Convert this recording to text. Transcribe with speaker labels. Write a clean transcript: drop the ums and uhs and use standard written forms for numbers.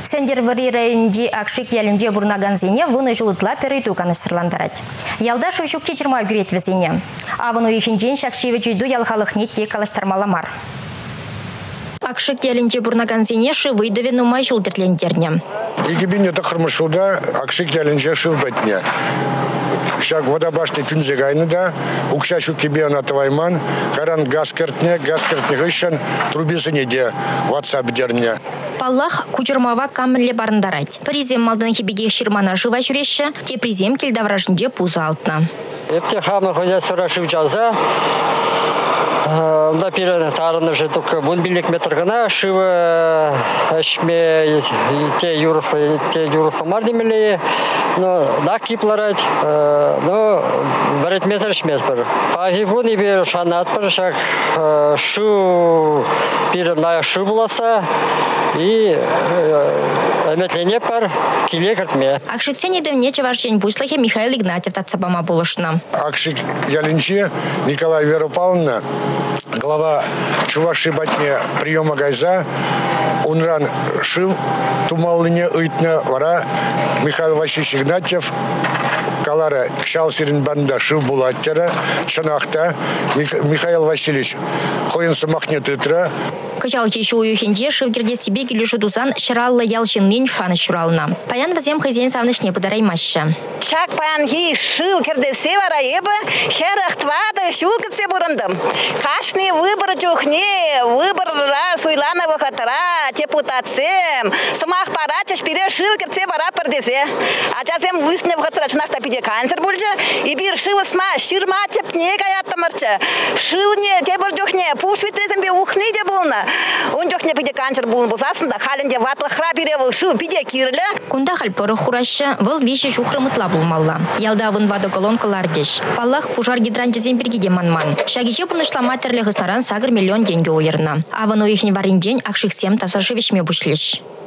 Speaker 1: Сендервари районде акшик ялинде бурнаган зене вуны жылытла перейту каныстырландарать. Ялда шывшукте 20 гюрет везене. А вуны ихинжен шакшивы жүйду ялхалық нетте калаштармаламар. Акшик ялинде бурнаган зене шывы довену май жылдырлендерне.
Speaker 2: Егибине тахармашуда акшик ялинде шыв бәтне. Шаг водобашный түнзе гайныда, укшашу кебе анатывайман, каран газ кертне гыщан, трубизыне де WhatsApp дерне.
Speaker 1: Паллах кучермава камерле барындарать. Призем малдан хебеге ширмана жыва жүреші, те призем келдавражынде пуза алтна.
Speaker 3: Епте хамы ходят сорашив жаза. Да перед тараны же только бун билик метр гана шива ашме те юрфа мардимели, но да кипларать, но варит метр шмес пар. А живу не беру шанат пар шак шу перед на шу буласа и метлене пар киле картме.
Speaker 1: Акшик сене демне чевашень бушлахе Михаил Игнатьев тацабама булышна.
Speaker 2: Акшик ялинче Николай Вера Павловна, глава Чуваши батне приема гайза, унран шив тумалыне ыйтна вара Михаил Васильевич Игнатьев, калара Чалсерин банда шив булаттера, шанахта Михаил Васильевич хоенсы махнет итра.
Speaker 1: Качал еще уюхенде шивгерде себе келеші дузан шыраллы ялшыннен шаны шурална. Паян вазем хозяин савнышне подарай маща.
Speaker 4: Чак паян хи шивгерде севара ебе, херахтвада шулкатсе бурандам. Кашни выбор чухне, выбор раз уйланова хатара, депутатсем. Самах парачаш пере шивгерде бара пердесе. А часем высне в хатара чнахта пиде канцер бульча, и бир шива сма, ширма тепне каятта марча. Шивне тебор чухне, пуш витрезем бе ухни де булна. Он не пиде канцер был бусасында халенде ватла храпиревал шу пиде кирле.
Speaker 1: Кунда хальпоры хураща выл вещи шухрымытла булмалла. Ялда вын вады колонкалар деш. Паллах пужар гидрантезем бергиде манман. Шагиче пунышла матерлі гыстаран сагыр миллион деньги уйырна. А вын уихне варин день акшик сем тасашевичме бушлеш.